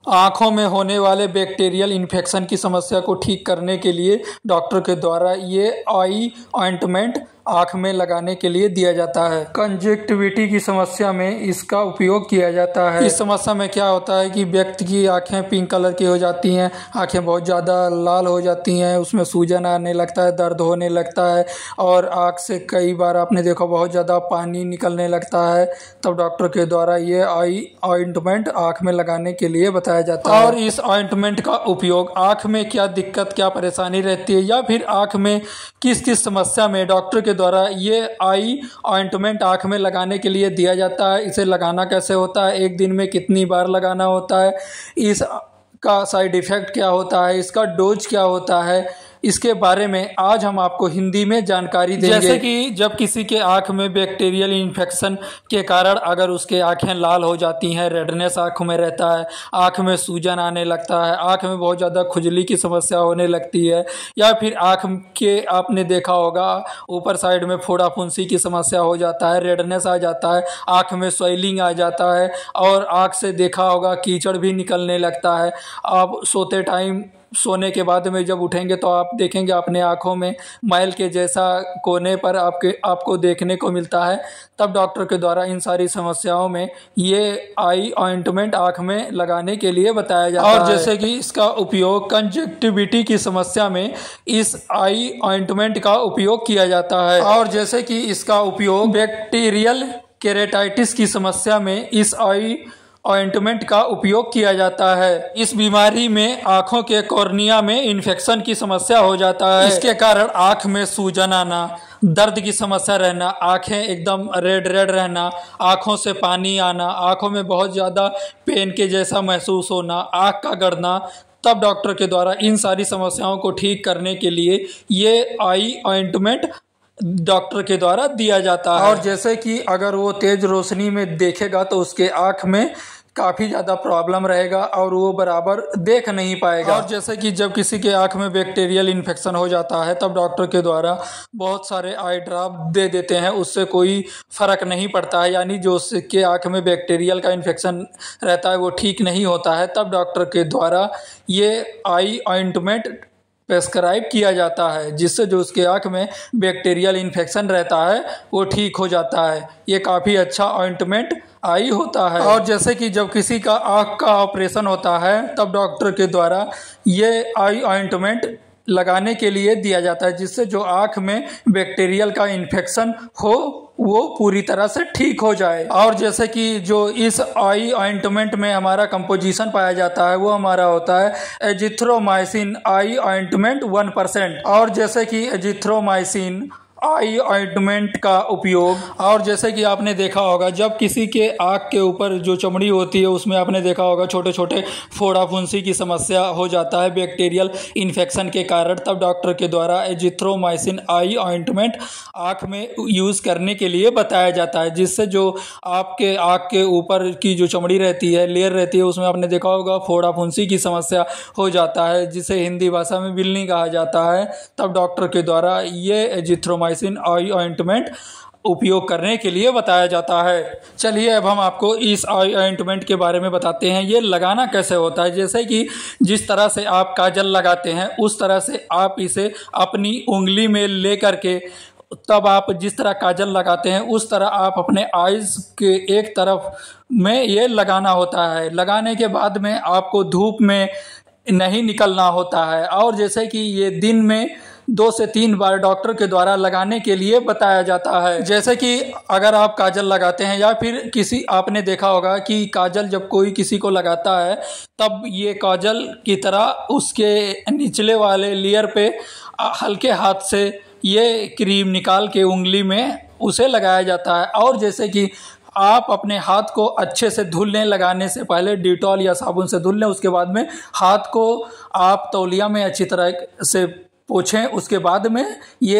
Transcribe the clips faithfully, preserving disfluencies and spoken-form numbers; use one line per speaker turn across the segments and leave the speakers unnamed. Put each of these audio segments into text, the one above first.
आँखों में होने वाले बैक्टीरियल इन्फेक्शन की समस्या को ठीक करने के लिए डॉक्टर के द्वारा ये आई ऑइंटमेंट आँख में लगाने के लिए दिया जाता है। कंजक्टिविटी की समस्या में इसका उपयोग किया जाता है। इस समस्या में क्या होता है कि व्यक्ति की आंखें पिंक कलर की हो जाती हैं, आंखें बहुत ज़्यादा लाल हो जाती हैं, उसमें सूजन आने लगता है, दर्द होने लगता है और आँख से कई बार आपने देखा बहुत ज़्यादा पानी निकलने लगता है। तब डॉक्टर के द्वारा ये आई ऑइंटमेंट आँख में लगाने के लिए बताया जाता है। और इस ऑइंटमेंट का उपयोग आँख में क्या दिक्कत, क्या परेशानी रहती है या फिर आँख में किस किस समस्या में डॉक्टर के द्वारा ये आई ऑइंटमेंट आँख में लगाने के लिए दिया जाता है। इसे लगाना कैसे होता है, एक दिन में कितनी बार लगाना होता है, इस का साइड इफ़ेक्ट क्या होता है, इसका डोज क्या होता है, इसके बारे में आज हम आपको हिंदी में जानकारी देंगे। जैसे कि जब किसी के आँख में बैक्टीरियल इन्फेक्शन के कारण अगर उसके आँखें लाल हो जाती हैं, रेडनेस आँख में रहता है, आँख में सूजन आने लगता है, आँख में बहुत ज़्यादा खुजली की समस्या होने लगती है, या फिर आँख के आपने देखा होगा ऊपर साइड में फोड़ा फुंसी की समस्या हो जाता है, रेडनेस आ जाता है, आँख में स्वेलिंग आ जाता है और आँख से देखा होगा कीचड़ भी निकलने लगता है। आप सोते टाइम सोने के बाद में जब उठेंगे तो आप देखेंगे अपने आँखों में मैल के जैसा कोने पर आपके आपको देखने को मिलता है। तब डॉक्टर के द्वारा इन सारी समस्याओं में ये आई ऑइंटमेंट आँख में लगाने के लिए बताया जाता है। और जैसे कि इसका उपयोग कंजक्टिविटी की समस्या में इस आई ऑइंटमेंट का उपयोग किया जाता है। और जैसे कि इसका उपयोग बैक्टीरियल केरेटाइटिस की समस्या में इस आई ऑइंटमेंट का उपयोग किया जाता है। इस बीमारी में आँखों के कॉर्निया में इन्फेक्शन की समस्या हो जाता है। इसके कारण आँख में सूजन आना, दर्द की समस्या रहना, आँखें एकदम रेड रेड रहना, आँखों से पानी आना, आँखों में बहुत ज़्यादा पेन के जैसा महसूस होना, आँख का गड़ना। तब डॉक्टर के द्वारा इन सारी समस्याओं को ठीक करने के लिए ये आई ऑइंटमेंट डॉक्टर के द्वारा दिया जाता है। और जैसे कि अगर वो तेज रोशनी में देखेगा तो उसके आँख में काफ़ी ज़्यादा प्रॉब्लम रहेगा और वो बराबर देख नहीं पाएगा। और जैसे कि जब किसी के आँख में बैक्टीरियल इन्फेक्शन हो जाता है तब डॉक्टर के द्वारा बहुत सारे आई ड्रॉप दे देते हैं, उससे कोई फ़र्क नहीं पड़ता है, यानी जो उसके आँख में बैक्टीरियल का इन्फेक्शन रहता है वो ठीक नहीं होता है। तब डॉक्टर के द्वारा ये आई ऑइंटमेंट प्रेस्क्राइब किया जाता है, जिससे जो उसके आँख में बैक्टीरियल इन्फेक्शन रहता है वो ठीक हो जाता है। ये काफ़ी अच्छा ऑइंटमेंट आई होता है। और जैसे कि जब किसी का आँख का ऑपरेशन होता है तब डॉक्टर के द्वारा ये आई ऑइंटमेंट लगाने के लिए दिया जाता है, जिससे जो आँख में बैक्टीरियल का इन्फेक्शन हो वो पूरी तरह से ठीक हो जाए। और जैसे कि जो इस आई ऑइंटमेंट में हमारा कंपोजिशन पाया जाता है वो हमारा होता है azithromycin eye ointment one percent. और जैसे कि एजिथ्रोमाइसिन आई ऑइंटमेंट का उपयोग, और जैसे कि आपने देखा होगा जब किसी के आँख के ऊपर जो चमड़ी होती है उसमें आपने देखा होगा छोटे छोटे फोड़ा फुंसी की समस्या हो जाता है बैक्टीरियल इन्फेक्शन के कारण। तब डॉक्टर के द्वारा एजिथ्रोमाइसिन आई ऑइंटमेंट आँख में यूज़ करने के लिए बताया जाता है, जिससे जो आपके आँख के ऊपर की जो चमड़ी रहती है, लेयर रहती है, उसमें आपने देखा होगा फोड़ा फुंसी की समस्या हो जाता है, जिसे हिंदी भाषा में बिल्ली कहा जाता है। तब डॉक्टर के द्वारा ये एजिथ्रोमाइसिन आई ऑइंटमेंट उपयोग करने के लिए बताया जाता है। चलिए अब हम आपको इस आई ऑइंटमेंट के बारे में बताते हैं, ये लगाना कैसे होता है। जैसे कि जिस तरह से आप काजल लगाते हैं उस तरह से आप इसे अपनी उंगली में ले करके, तब आप जिस तरह काजल लगाते हैं उस तरह आप अपने आइज़ के एक तरफ में ये लगाना होता है। लगाने के बाद में आपको धूप में नहीं निकलना होता है। और जैसे कि ये दिन में दो से तीन बार डॉक्टर के द्वारा लगाने के लिए बताया जाता है। जैसे कि अगर आप काजल लगाते हैं या फिर किसी, आपने देखा होगा कि काजल जब कोई किसी को लगाता है तब ये काजल की तरह उसके निचले वाले लेयर पे हल्के हाथ से ये क्रीम निकाल के उंगली में उसे लगाया जाता है। और जैसे कि आप अपने हाथ को अच्छे से धुल लें, लगाने से पहले डिटॉल या साबुन से धुल लें, उसके बाद में हाथ को आप तौलिया में अच्छी तरह से पोंछें, उसके बाद में ये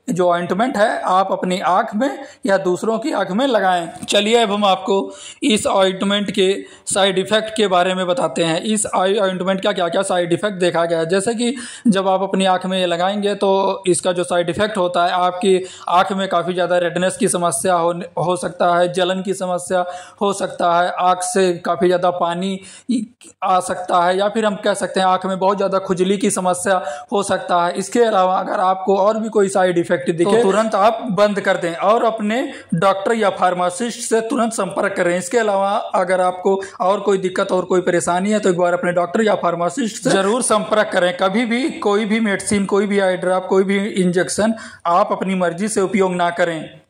जो ऑइंटमेंट है आप अपनी आँख में या दूसरों की आँख में लगाएं। चलिए अब हम आपको इस ऑइंटमेंट के साइड इफ़ेक्ट के बारे में बताते हैं। इस ऑइंटमेंट का क्या क्या साइड इफ़ेक्ट देखा गया है। जैसे कि जब आप अपनी आँख में ये लगाएंगे तो इसका जो साइड इफ़ेक्ट होता है, आपकी आँख में काफ़ी ज़्यादा रेडनेस की समस्या हो हो सकता है, जलन की समस्या हो सकता है, आँख से काफ़ी ज़्यादा पानी आ सकता है, या फिर हम कह सकते हैं आँख में बहुत ज़्यादा खुजली की समस्या हो सकता है। इसके अलावा अगर आपको और भी कोई साइड इफ़ेक्ट दिखे तो तुरंत आप बंद कर दें और अपने डॉक्टर या फार्मासिस्ट से तुरंत संपर्क करें। इसके अलावा अगर आपको और कोई दिक्कत और कोई परेशानी है तो एक बार अपने डॉक्टर या फार्मासिस्ट से जरूर संपर्क करें। कभी भी कोई भी मेडिसिन, कोई भी आई ड्रॉप, कोई भी इंजेक्शन आप अपनी मर्जी से उपयोग ना करें।